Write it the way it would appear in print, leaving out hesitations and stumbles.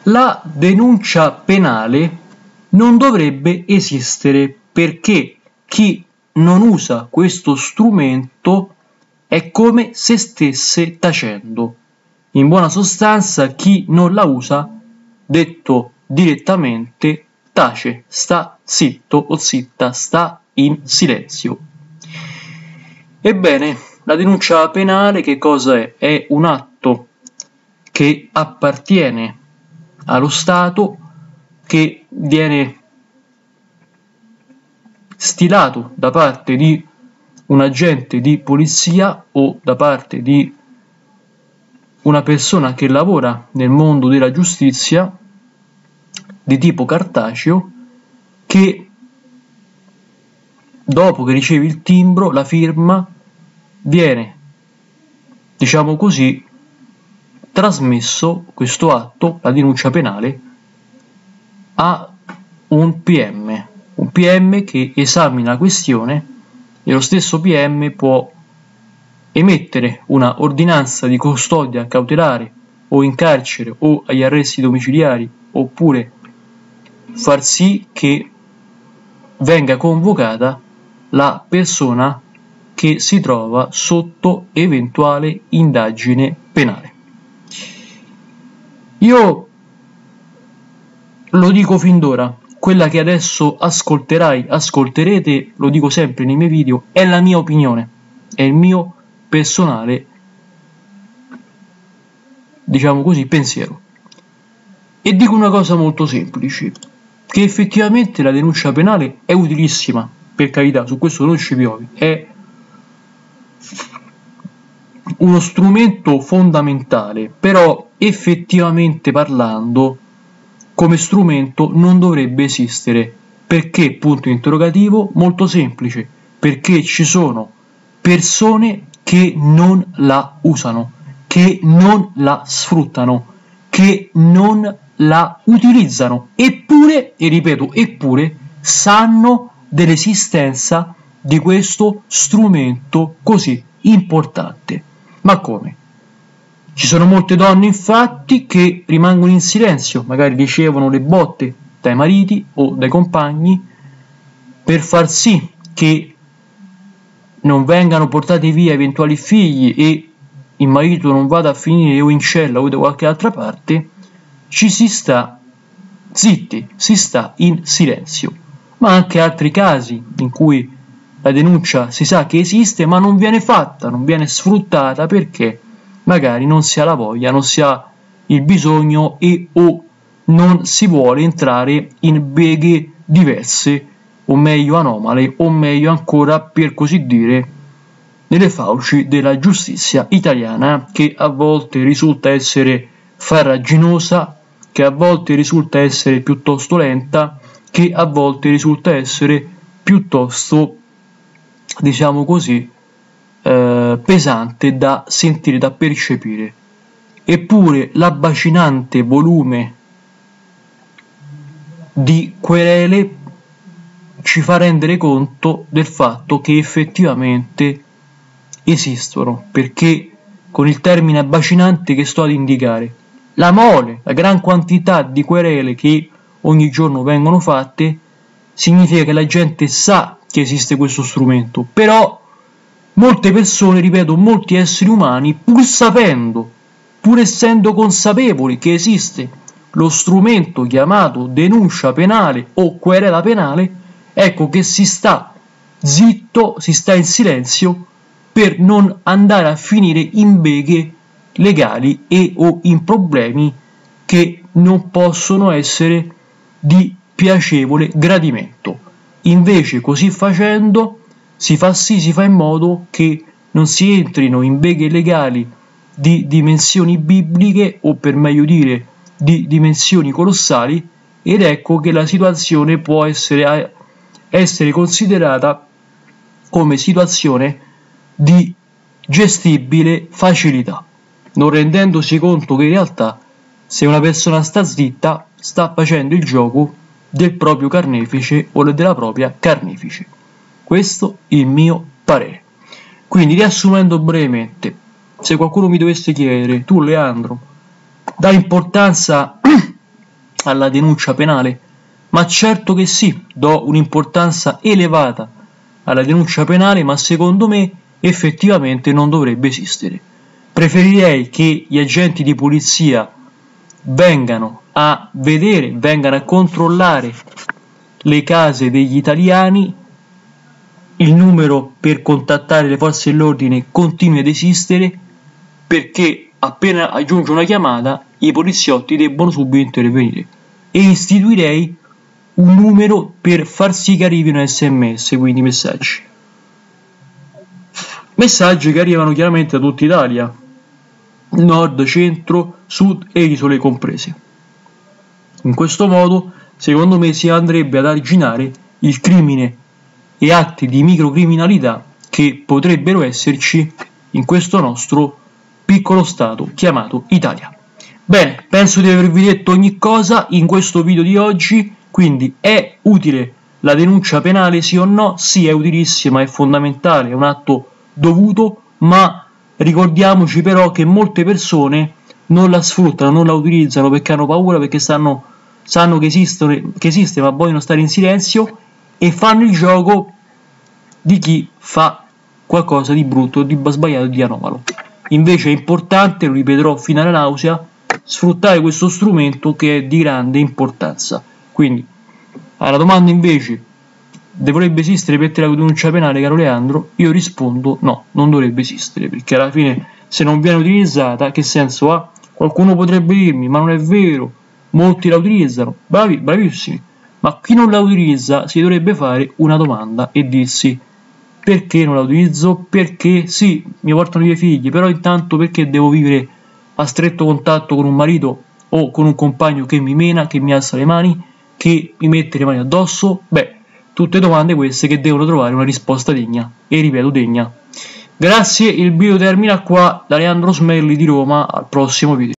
La denuncia penale non dovrebbe esistere perché chi non usa questo strumento è come se stesse tacendo. In buona sostanza, chi non la usa, detto direttamente, tace, sta zitto o zitta, sta in silenzio. Ebbene, la denuncia penale che cosa è? È un atto che appartiene allo Stato, che viene stilato da parte di un agente di polizia o da parte di una persona che lavora nel mondo della giustizia di tipo cartaceo, che dopo che ricevi il timbro, la firma, viene, diciamo così, trasmesso questo atto, la denuncia penale, a un PM che esamina la questione, e lo stesso PM può emettere una ordinanza di custodia cautelare o in carcere o agli arresti domiciliari, oppure far sì che venga convocata la persona che si trova sotto eventuale indagine penale. Io lo dico fin d'ora, quella che adesso ascolterete, lo dico sempre nei miei video, è la mia opinione, è il mio personale, diciamo così, pensiero. E dico una cosa molto semplice, che effettivamente la denuncia penale è utilissima, per carità, su questo non ci piovi, è uno strumento fondamentale, però effettivamente parlando, come strumento non dovrebbe esistere. Perché? Punto interrogativo, molto semplice, perché ci sono persone che non la usano, che non la sfruttano, che non la utilizzano, eppure, e ripeto, eppure, sanno dell'esistenza di questo strumento così importante. Ma come? Ci sono molte donne, infatti, che rimangono in silenzio, magari ricevono le botte dai mariti o dai compagni per far sì che non vengano portati via eventuali figli e il marito non vada a finire o in cella o da qualche altra parte. Ci si sta zitti, si sta in silenzio. Ma anche altri casi in cui la denuncia si sa che esiste ma non viene fatta, non viene sfruttata perché magari non si ha la voglia, non si ha il bisogno e o non si vuole entrare in beghe diverse, o meglio anomale, o meglio ancora, per così dire, nelle fauci della giustizia italiana, che a volte risulta essere farraginosa, che a volte risulta essere piuttosto lenta, che a volte risulta essere piuttosto, diciamo così, pesante da sentire, da percepire. Eppure l'abbacinante volume di querele ci fa rendere conto del fatto che effettivamente esistono, perché con il termine abbacinante che sto ad indicare, la mole, la gran quantità di querele che ogni giorno vengono fatte, significa che la gente sa che esiste questo strumento, però molte persone, ripeto, molti esseri umani, pur sapendo, pur essendo consapevoli che esiste lo strumento chiamato denuncia penale o querela penale, ecco che si sta zitto, si sta in silenzio per non andare a finire in beghe legali e o in problemi che non possono essere di piacevole gradimento. Invece, così facendo, si fa in modo che non si entrino in beghe legali di dimensioni bibliche, o per meglio dire di dimensioni colossali, ed ecco che la situazione può essere considerata come situazione di gestibile facilità, non rendendosi conto che in realtà se una persona sta zitta sta facendo il gioco del proprio carnefice o della propria carnefice. Questo è il mio parere. Quindi, riassumendo brevemente, se qualcuno mi dovesse chiedere: tu Leandro, dai importanza alla denuncia penale? Ma certo che sì, do un'importanza elevata alla denuncia penale, ma secondo me effettivamente non dovrebbe esistere. Preferirei che gli agenti di polizia vengano a vedere, vengano a controllare le case degli italiani, il numero per contattare le forze dell'ordine continui ad esistere, perché appena aggiunge una chiamata i poliziotti debbono subito intervenire, e istituirei un numero per far sì che arrivino SMS, quindi messaggi che arrivano chiaramente da tutta Italia, nord, centro, sud e isole comprese. In questo modo, secondo me, si andrebbe ad arginare il crimine e atti di microcriminalità che potrebbero esserci in questo nostro piccolo stato chiamato Italia. Bene, penso di avervi detto ogni cosa in questo video di oggi, quindi è utile la denuncia penale sì o no? Sì, è utilissima, è fondamentale, è un atto dovuto, ma ricordiamoci però che molte persone non la sfruttano, non la utilizzano perché hanno paura, perché sanno che esiste, ma vogliono stare in silenzio e fanno il gioco di chi fa qualcosa di brutto, di sbagliato, di anomalo. Invece è importante, lo ripeterò fino alla nausea, sfruttare questo strumento che è di grande importanza. Quindi, alla domanda invece, dovrebbe esistere per te la denuncia penale, caro Leandro? Io rispondo no, non dovrebbe esistere, perché alla fine se non viene utilizzata, che senso ha? Qualcuno potrebbe dirmi, ma non è vero, molti la utilizzano, bravissimi, ma chi non la utilizza si dovrebbe fare una domanda e dirsi: perché non la utilizzo? Perché sì, mi portano i miei figli, però intanto perché devo vivere a stretto contatto con un marito o con un compagno che mi mena, che mi alza le mani, che mi mette le mani addosso? Beh, tutte domande queste che devono trovare una risposta degna, e ripeto degna. Grazie, il video termina qua, da Leandro Smelli di Roma, al prossimo video.